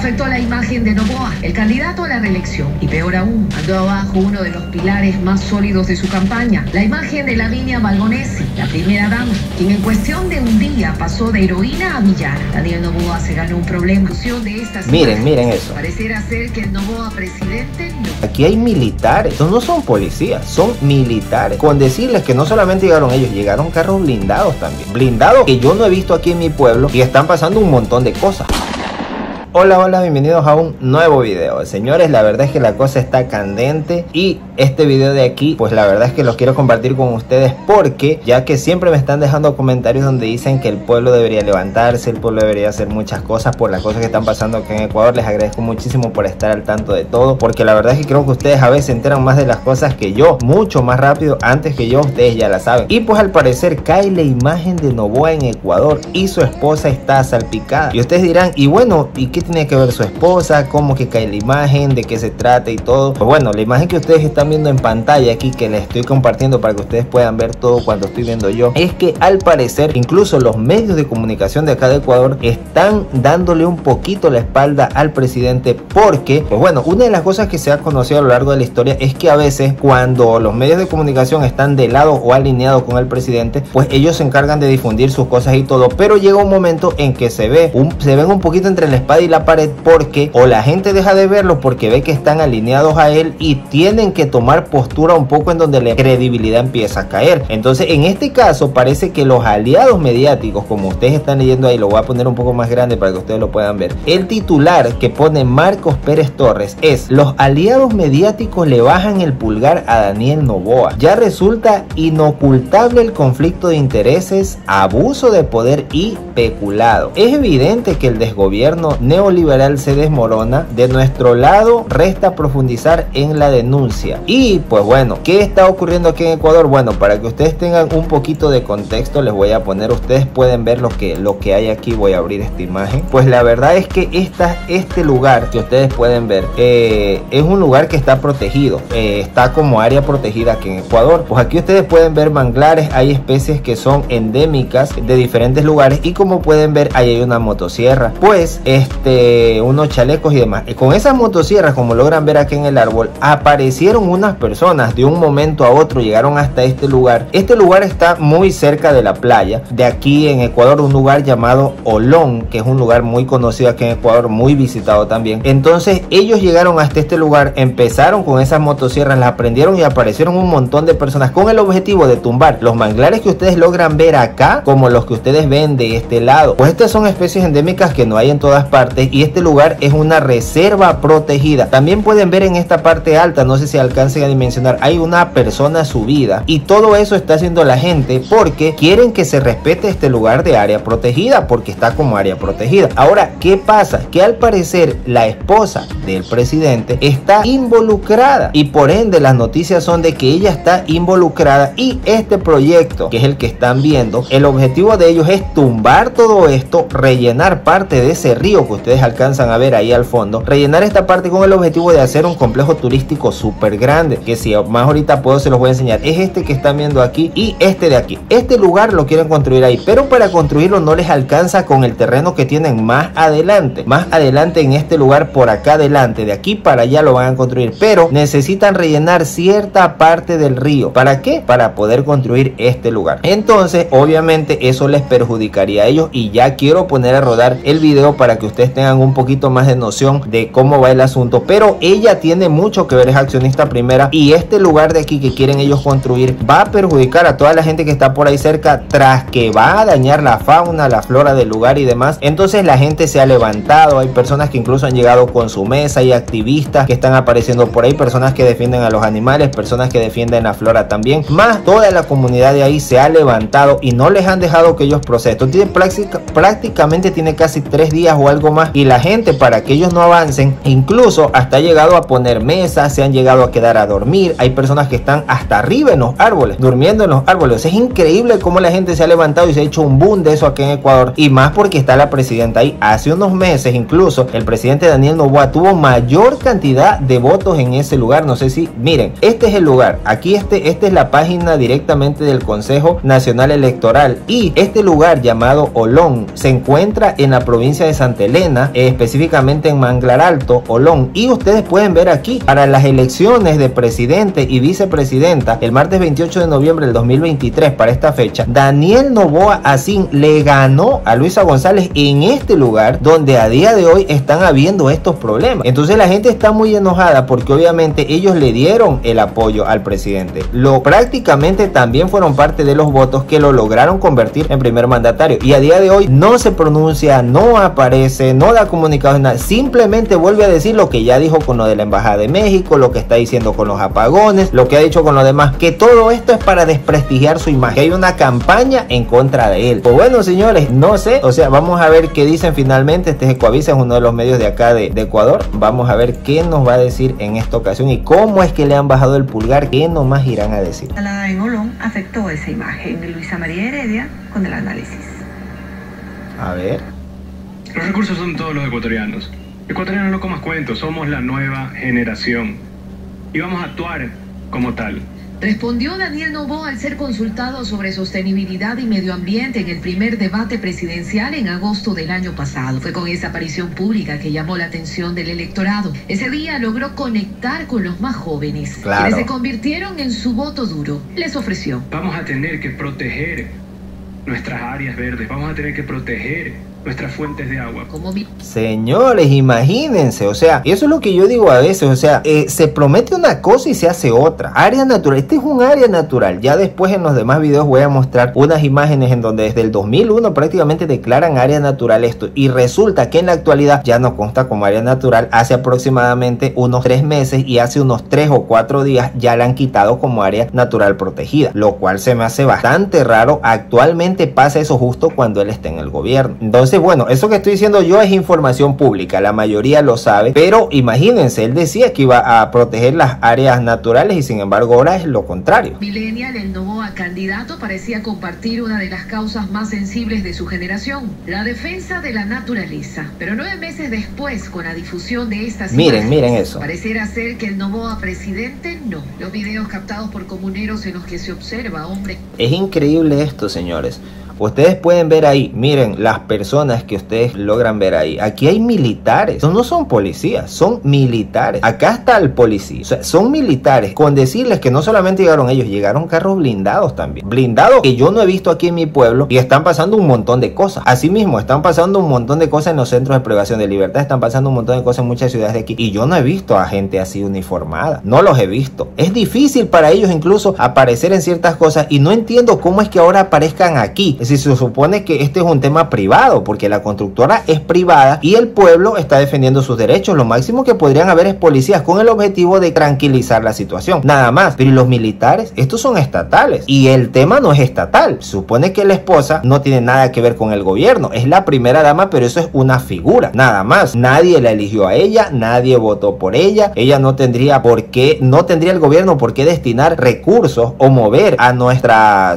afectó la imagen de Noboa, el candidato a la reelección. Y peor aún, mandó abajo uno de los pilares más sólidos de su campaña, la imagen de Lavinia Balbonesi, la primera dama, quien en cuestión de un día pasó de heroína a villana. Daniel Noboa se ganó un problema. De estas miren eso. Pareciera ser que el Noboa presidente no. Aquí hay militares, estos no son policías, son militares. Con decirles que no solamente llegaron ellos, llegaron carros blindados también. Blindados que yo no he visto aquí en mi pueblo y están pasando un montón de cosas. Hola, bienvenidos a un nuevo video. Señores, la verdad es que la cosa está candente y este video de aquí, pues la verdad es que los quiero compartir con ustedes porque ya que siempre me están dejando comentarios donde dicen que el pueblo debería levantarse, el pueblo debería hacer muchas cosas por las cosas que están pasando aquí en Ecuador. Les agradezco muchísimo por estar al tanto de todo, porque la verdad es que creo que ustedes a veces se enteran más de las cosas que yo, mucho más rápido, antes que yo, ustedes ya la saben. Y pues al parecer cae la imagen de Noboa en Ecuador y su esposa está salpicada. Y ustedes dirán, y bueno, ¿y qué tiene que ver su esposa? ¿Cómo que cae la imagen? ¿De qué se trata y todo? Pues bueno, la imagen que ustedes están viendo en pantalla aquí, que les estoy compartiendo para que ustedes puedan ver todo cuando estoy viendo yo, es que al parecer incluso los medios de comunicación de acá de Ecuador están dándole un poquito la espalda al presidente, porque pues bueno, una de las cosas que se ha conocido a lo largo de la historia es que a veces cuando los medios de comunicación están de lado o alineados con el presidente, pues ellos se encargan de difundir sus cosas y todo, pero llega un momento en que se ven un poquito entre la espada y la pared, porque o la gente deja de verlo porque ve que están alineados a él y tienen que tomar postura un poco en donde la credibilidad empieza a caer. Entonces en este caso parece que los aliados mediáticos, como ustedes están leyendo ahí, lo voy a poner un poco más grande para que ustedes lo puedan ver, el titular que pone Marcos Pérez Torres es: los aliados mediáticos le bajan el pulgar a Daniel Noboa, ya resulta inocultable el conflicto de intereses, abuso de poder y peculado. Es evidente que el desgobierno neoliberal se desmorona. De nuestro lado resta profundizar en la denuncia. Y pues bueno, ¿qué está ocurriendo aquí en Ecuador? Bueno, para que ustedes tengan un poquito de contexto, les voy a poner, ustedes pueden ver lo que hay aquí. Voy a abrir esta imagen. Pues la verdad es que este lugar que ustedes pueden ver es un lugar que está protegido, está como área protegida aquí en Ecuador. Pues aquí ustedes pueden ver manglares, hay especies que son endémicas de diferentes lugares y como pueden ver ahí hay una motosierra, pues unos chalecos y demás. Con esas motosierras, como logran ver aquí en el árbol, aparecieron unas personas de un momento a otro, llegaron hasta este lugar. Este lugar está muy cerca de la playa de aquí en Ecuador, un lugar llamado Olón, que es un lugar muy conocido aquí en Ecuador, muy visitado también. Entonces ellos llegaron hasta este lugar, empezaron con esas motosierras, las prendieron y aparecieron un montón de personas con el objetivo de tumbar los manglares que ustedes logran ver acá, como los que ustedes ven de este lado. Pues estas son especies endémicas que no hay en todas partes y este lugar es una reserva protegida. También pueden ver en esta parte alta, no sé si alcancen a dimensionar, hay una persona subida y todo eso está haciendo la gente porque quieren que se respete este lugar de área protegida, porque está como área protegida. Ahora, ¿qué pasa? Que al parecer la esposa del presidente está involucrada y por ende las noticias son de que ella está involucrada y este proyecto, que es el que están viendo, el objetivo de ellos es tumbar todo esto, rellenar parte de ese río que ustedes alcanzan a ver ahí al fondo, rellenar esta parte con el objetivo de hacer un complejo turístico súper grande, que si más ahorita puedo se los voy a enseñar. Es este que están viendo aquí y este de aquí. Este lugar lo quieren construir ahí, pero para construirlo no les alcanza con el terreno que tienen más adelante en este lugar, por acá adelante, de aquí para allá lo van a construir, pero necesitan rellenar cierta parte del río. ¿Para qué? Para poder construir este lugar. Entonces obviamente eso les perjudicaría a ellos y ya quiero poner a rodar el video para que ustedes tengan un poquito más de noción de cómo va el asunto. Pero ella tiene mucho que ver, es accionista primera y este lugar de aquí que quieren ellos construir va a perjudicar a toda la gente que está por ahí cerca, tras que va a dañar la fauna, la flora del lugar y demás. Entonces la gente se ha levantado, hay personas que incluso han llegado con su mesa, hay activistas que están apareciendo por ahí, personas que defienden a los animales, personas que defienden la flora también, más toda la comunidad de ahí se ha levantado y no les han dejado que ellos procesen. Prácticamente tiene casi 3 días o algo más y la gente, para que ellos no avancen, incluso hasta ha llegado a poner mesas, se han llegado a quedar a dormir. Hay personas que están hasta arriba en los árboles, durmiendo en los árboles. Es increíble cómo la gente se ha levantado y se ha hecho un boom de eso aquí en Ecuador, y más porque está la presidenta ahí. Hace unos meses incluso el presidente Daniel Noboa tuvo mayor cantidad de votos en ese lugar. No sé si miren, este es el lugar, aquí esta es la página directamente del Consejo Nacional Electoral y este lugar llamado Olón se encuentra en la provincia de Santa Elena. Arena, específicamente en Manglar Alto, Olón. Y ustedes pueden ver aquí, para las elecciones de presidente y vicepresidenta, el martes 28 de noviembre del 2023, para esta fecha, Daniel Noboa Asín le ganó a Luisa González en este lugar donde a día de hoy están habiendo estos problemas. Entonces la gente está muy enojada porque obviamente ellos le dieron el apoyo al presidente. Prácticamente también fueron parte de los votos que lo lograron convertir en primer mandatario. Y a día de hoy no se pronuncia, no aparece, no da comunicados, nada. Simplemente vuelve a decir lo que ya dijo con lo de la Embajada de México, lo que está diciendo con los apagones, lo que ha dicho con lo demás, que todo esto es para desprestigiar su imagen, que hay una campaña en contra de él. Pues bueno, señores, no sé, o sea, vamos a ver qué dicen finalmente. Este es Ecuavisa, es uno de los medios de acá de Ecuador. Vamos a ver qué nos va a decir en esta ocasión y cómo es que le han bajado el pulgar, qué nomás irán a decir. La en Olón afectó esa imagen de Luisa María Heredia con el análisis. A ver. Los recursos son todos los ecuatorianos. Ecuatorianos no comas cuentos, somos la nueva generación y vamos a actuar como tal. Respondió Daniel Noboa al ser consultado sobre sostenibilidad y medio ambiente en el primer debate presidencial en agosto del año pasado. Fue con esa aparición pública que llamó la atención del electorado. Ese día logró conectar con los más jóvenes, quienes se convirtieron en su voto duro. Les ofreció: vamos a tener que proteger nuestras áreas verdes, vamos a tener que proteger nuestras fuentes de agua. Señores, imagínense, o sea, eso es lo que yo digo a veces, o sea, se promete una cosa y se hace otra. Área natural, este es un área natural. Ya después en los demás videos voy a mostrar unas imágenes en donde desde el 2001 prácticamente declaran área natural esto, y resulta que en la actualidad ya no consta como área natural. Hace aproximadamente unos 3 meses y hace unos 3 o 4 días ya la han quitado como área natural protegida, lo cual se me hace bastante raro. Actualmente pasa eso justo cuando él está en el gobierno. Entonces, bueno, eso que estoy diciendo yo es información pública, la mayoría lo sabe, pero imagínense, él decía que iba a proteger las áreas naturales y sin embargo ahora es lo contrario. Millennial, el Noboa candidato, parecía compartir una de las causas más sensibles de su generación, la defensa de la naturaleza. Pero 9 meses después, con la difusión de estas imágenes, miren eso, pareciera ser que el Noboa presidente no. Los videos captados por comuneros en los que se observa, hombre. Es increíble esto, señores. Ustedes pueden ver ahí, miren las personas que ustedes logran ver ahí. Aquí hay militares, estos no son policías, son militares. Acá está el policía, o sea, son militares. Con decirles que no solamente llegaron ellos, llegaron carros blindados también. Blindados que yo no he visto aquí en mi pueblo, y están pasando un montón de cosas. Asimismo, están pasando un montón de cosas en los centros de privación de libertad, están pasando un montón de cosas en muchas ciudades de aquí. Y yo no he visto a gente así uniformada, no los he visto. Es difícil para ellos incluso aparecer en ciertas cosas y no entiendo cómo es que ahora aparezcan aquí. Es decir, se supone que este es un tema privado porque la constructora es privada y el pueblo está defendiendo sus derechos. Lo máximo que podrían haber es policías con el objetivo de tranquilizar la situación, nada más. Pero ¿y los militares? Estos son estatales y el tema no es estatal. Se supone que la esposa no tiene nada que ver con el gobierno, es la primera dama, pero eso es una figura, nada más. Nadie la eligió a ella, nadie votó por ella. Ella no tendría por qué, no tendría el gobierno por qué destinar recursos o mover a nuestra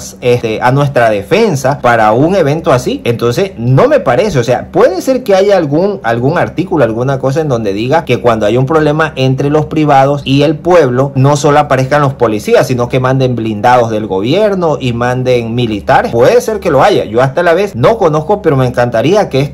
defensa para un evento así. Entonces no me parece, o sea, puede ser que haya algún artículo, alguna cosa en donde diga que cuando hay un problema entre los privados y el pueblo, no solo aparezcan los policías, sino que manden blindados del gobierno y manden militares. Puede ser que lo haya, yo hasta la vez no conozco, pero me encantaría que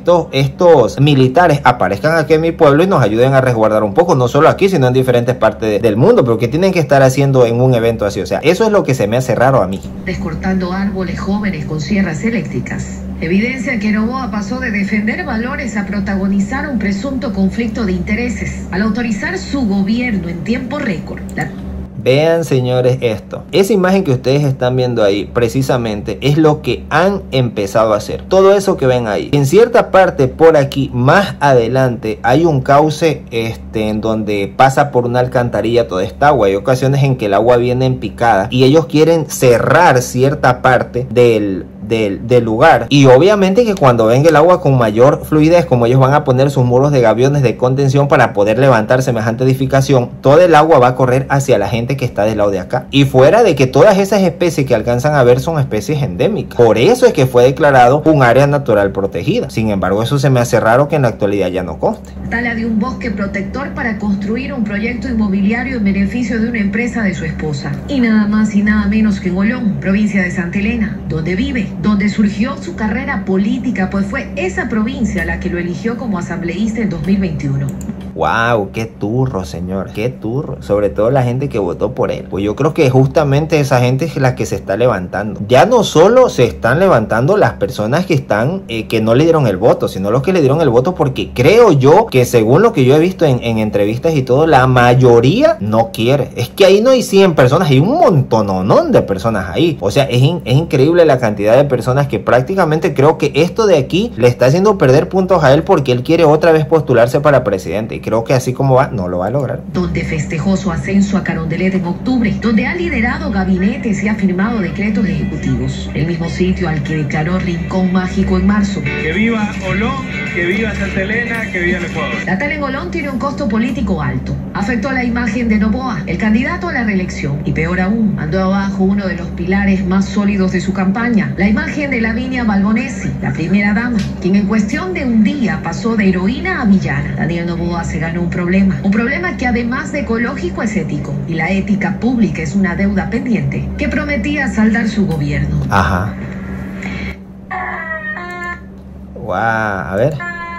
estos militares aparezcan aquí en mi pueblo y nos ayuden a resguardar un poco, no solo aquí, sino en diferentes partes del mundo. Pero que tienen que estar haciendo en un evento así, o sea, eso es lo que se me hace raro a mí. Descortando árboles jóvenes con sierras eléctricas. Evidencia que Noboa pasó de defender valores a protagonizar un presunto conflicto de intereses al autorizar su gobierno en tiempo récord. Vean, señores, esto. Esa imagen que ustedes están viendo ahí precisamente es lo que han empezado a hacer. Todo eso que ven ahí. En cierta parte por aquí más adelante hay un cauce en donde pasa por una alcantarilla toda esta agua. Hay ocasiones en que el agua viene en picada y ellos quieren cerrar cierta parte del lugar, y obviamente que cuando venga el agua con mayor fluidez, como ellos van a poner sus muros de gaviones de contención para poder levantar semejante edificación, todo el agua va a correr hacia la gente que está del lado de acá, y fuera de que todas esas especies que alcanzan a ver son especies endémicas. Por eso es que fue declarado un área natural protegida. Sin embargo, eso se me hace raro que en la actualidad ya no conste. Tala de un bosque protector para construir un proyecto inmobiliario en beneficio de una empresa de su esposa, y nada más y nada menos que en Olón, provincia de Santa Elena, donde vive donde surgió su carrera política, pues fue esa provincia la que lo eligió como asambleísta en 2021. Wow, qué turro, señor, qué turro. Sobre todo la gente que votó por él. Pues yo creo que justamente esa gente es la que se está levantando. Ya no solo se están levantando las personas que están, que no le dieron el voto, sino los que le dieron el voto, porque creo yo que según lo que yo he visto en entrevistas y todo, la mayoría no quiere. Es que ahí no hay 100 personas, hay un montononón de personas ahí. O sea, es increíble la cantidad de personas que prácticamente creo que esto de aquí le está haciendo perder puntos a él porque él quiere otra vez postularse para presidente. Creo que así como va, no lo va a lograr. Donde festejó su ascenso a Carondelet en octubre, donde ha liderado gabinetes y ha firmado decretos ejecutivos. El mismo sitio al que declaró Rincón Mágico en marzo. Que viva Olón, que viva Santa Elena, que viva el Ecuador. La tal en Olón tiene un costo político alto. Afectó la imagen de Noboa, el candidato a la reelección. Y peor aún, mandó abajo uno de los pilares más sólidos de su campaña, la imagen de Lavinia Balbonesi, la primera dama, quien en cuestión de un día pasó de heroína a villana. Daniel Noboa se ganó un problema que además de ecológico es ético, y la ética pública es una deuda pendiente que prometía saldar su gobierno. Ajá. Guau, a ver.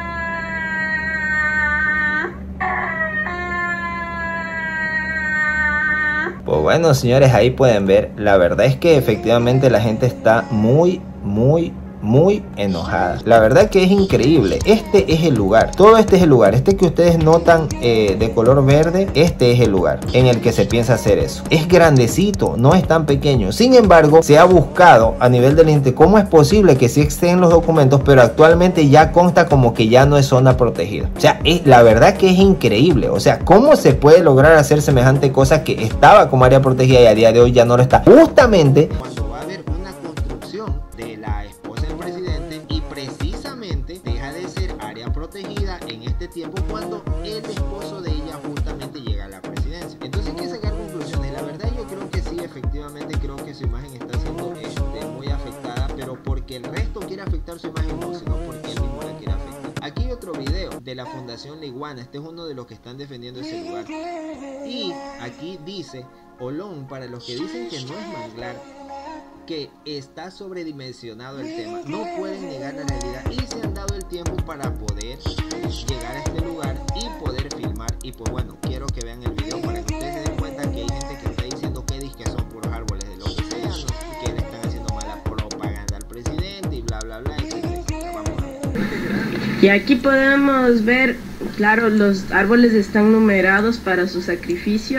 Pues bueno, señores, ahí pueden ver. La verdad es que efectivamente la gente está muy enojada. La verdad que es increíble. Este es el lugar. Todo este es el lugar. Este que ustedes notan de color verde, este es el lugar en el que se piensa hacer eso. Es grandecito, no es tan pequeño. Sin embargo, se ha buscado a nivel del ente cómo es posible que sí estén los documentos, pero actualmente ya consta como que ya no es zona protegida. O sea, la verdad que es increíble. O sea, ¿cómo se puede lograr hacer semejante cosa que estaba como área protegida y a día de hoy ya no lo está? Justamente cuando va a haber una construcción de la esposa del presidente y precisamente deja de ser área protegida en este tiempo cuando el esposo de ella justamente llega a la presidencia. Entonces hay que sacar conclusiones. La verdad yo creo que sí, efectivamente creo que su imagen está siendo muy afectada, pero porque el resto quiere afectar su imagen no, sino porque él mismo la quiere afectar. Aquí hay otro video de la Fundación La Iguana. Este es uno de los que están defendiendo ese lugar. Y aquí dice, Olón, para los que dicen que no es manglar, que está sobredimensionado el tema, no pueden negar la realidad y se han dado el tiempo para poder llegar a este lugar y poder filmar. Y pues bueno, quiero que vean el video para que ustedes se den cuenta que hay gente que está diciendo que dice que son puros árboles de lo que sea, ¿no? Que le están haciendo mala propaganda al presidente y bla bla bla, etcétera. Vamos a ver. Y aquí podemos ver, claro, los árboles están numerados para su sacrificio.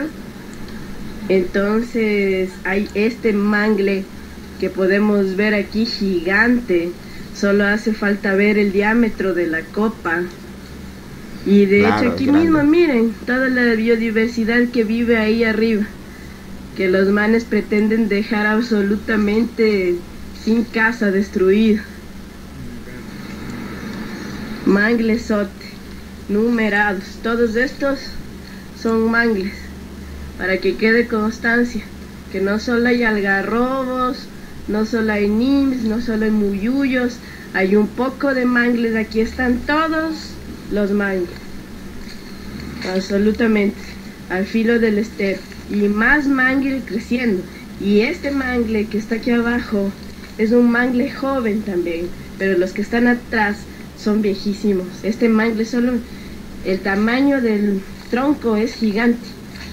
Entonces hay este mangle que podemos ver aquí gigante. Solo hace falta ver el diámetro de la copa. Y de hecho aquí mismo miren toda la biodiversidad que vive ahí arriba, que los manes pretenden dejar absolutamente sin casa, destruido. Manglesote, numerados, todos estos son mangles, para que quede constancia que no solo hay algarrobos, no solo hay nims, no solo hay muyuyos, hay un poco de mangles. Aquí están todos los mangles, absolutamente al filo del estero, y más mangle creciendo. Y este mangle que está aquí abajo es un mangle joven también, pero los que están atrás son viejísimos. Este mangle, solo el tamaño del tronco es gigante.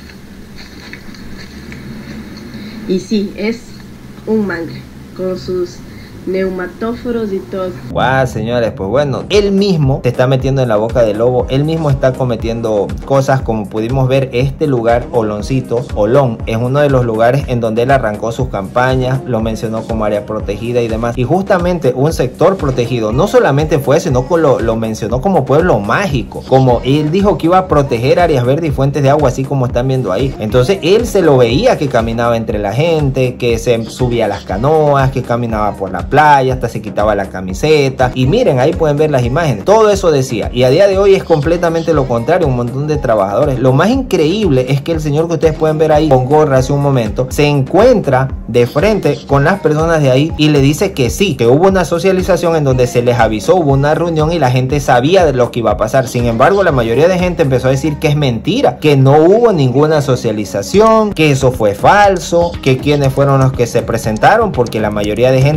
Y sí, es un mangle con sus neumatóforos y todo. Guau, señores, pues bueno, él mismo se está metiendo en la boca del lobo, él mismo está cometiendo cosas. Como pudimos ver, este lugar, Oloncito, Olón, es uno de los lugares en donde él arrancó sus campañas, lo mencionó como área protegida y demás, y justamente un sector protegido, no solamente fue, sino que lo mencionó como pueblo mágico, como él dijo que iba a proteger áreas verdes y fuentes de agua, así como están viendo ahí. Entonces él se lo veía que caminaba entre la gente, que se subía a las canoas, que caminaba por la playa, hasta se quitaba la camiseta, y miren, ahí pueden ver las imágenes, todo eso decía. Y a día de hoy es completamente lo contrario, un montón de trabajadores. Lo más increíble es que el señor que ustedes pueden ver ahí con gorra hace un momento se encuentra de frente con las personas de ahí y le dice que sí, que hubo una socialización en donde se les avisó, hubo una reunión y la gente sabía de lo que iba a pasar. Sin embargo, la mayoría de gente empezó a decir que es mentira, que no hubo ninguna socialización, que eso fue falso, que quienes fueron los que se presentaron, porque la mayoría de gente no estuvo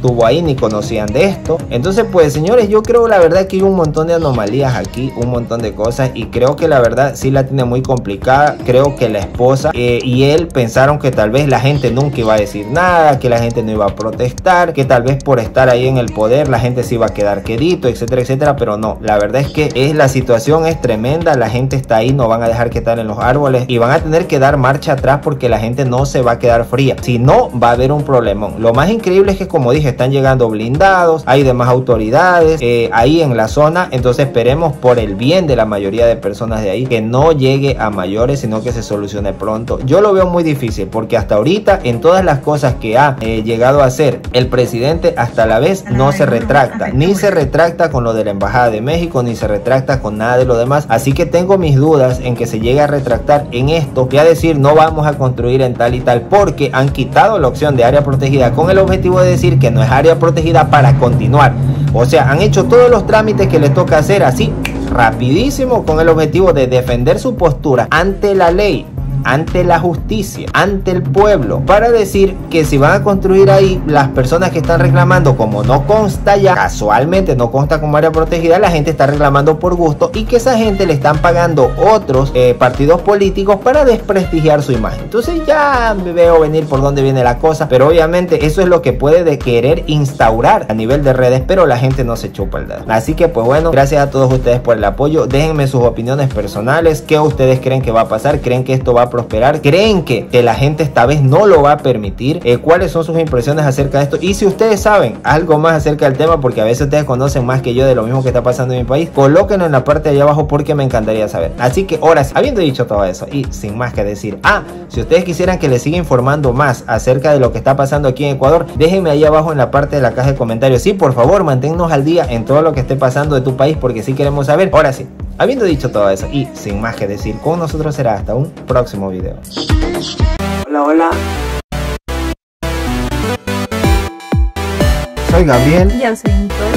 estuvo ahí ni conocían de esto. Entonces pues señores, yo creo la verdad que hay un montón de anomalías aquí, un montón de cosas, y creo que la verdad sí la tiene muy complicada. Creo que la esposa y él pensaron que tal vez la gente nunca iba a decir nada, que la gente no iba a protestar, que tal vez por estar ahí en el poder la gente se iba a quedar quedito, etcétera, etcétera, pero no, la verdad es que la situación es tremenda, la gente está ahí, no van a dejar que estén en los árboles y van a tener que dar marcha atrás porque la gente no se va a quedar fría, si no va a haber un problemón. Lo más increíble es que, como dije, están llegando blindados, hay demás autoridades ahí en la zona, entonces esperemos por el bien de la mayoría de personas de ahí que no llegue a mayores, sino que se solucione pronto. Yo lo veo muy difícil porque hasta ahorita en todas las cosas que ha llegado a hacer el presidente, hasta la vez no se retracta, ni se retracta con lo de la embajada de México, ni se retracta con nada de lo demás, así que tengo mis dudas en que se llegue a retractar en esto y a decir no vamos a construir en tal y tal, porque han quitado la opción de área protegida con el objetivo de decir que no es área protegida para continuar. O sea, han hecho todos los trámites que les toca hacer así rapidísimo con el objetivo de defender su postura ante la ley, ante la justicia, ante el pueblo, para decir que si van a construir ahí, las personas que están reclamando, como no consta ya, casualmente no consta como área protegida, la gente está reclamando por gusto y que esa gente le están pagando otros partidos políticos para desprestigiar su imagen. Entonces ya me veo venir por dónde viene la cosa, pero obviamente eso es lo que puede de querer instaurar a nivel de redes, pero la gente no se chupa el dedo. Así que pues bueno, gracias a todos ustedes por el apoyo, déjenme sus opiniones personales, qué ustedes creen que va a pasar, creen que esto va a prosperar, creen que la gente esta vez no lo va a permitir, cuáles son sus impresiones acerca de esto, y si ustedes saben algo más acerca del tema, porque a veces ustedes conocen más que yo de lo mismo que está pasando en mi país, colóquenlo en la parte de allá abajo porque me encantaría saber. Así que ahora sí, habiendo dicho todo eso y sin más que decir, si ustedes quisieran que les siga informando más acerca de lo que está pasando aquí en Ecuador, déjenme ahí abajo en la parte de la caja de comentarios. Sí, por favor, manténnos al día en todo lo que esté pasando de tu país, porque sí queremos saber. Ahora sí, habiendo dicho todo eso y sin más que decir, con nosotros será hasta un próximo video. Hola, hola. Soy Gabriel. Ya soy Nicole.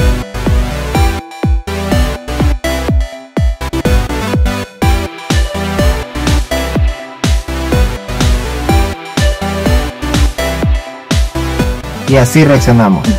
Y así reaccionamos.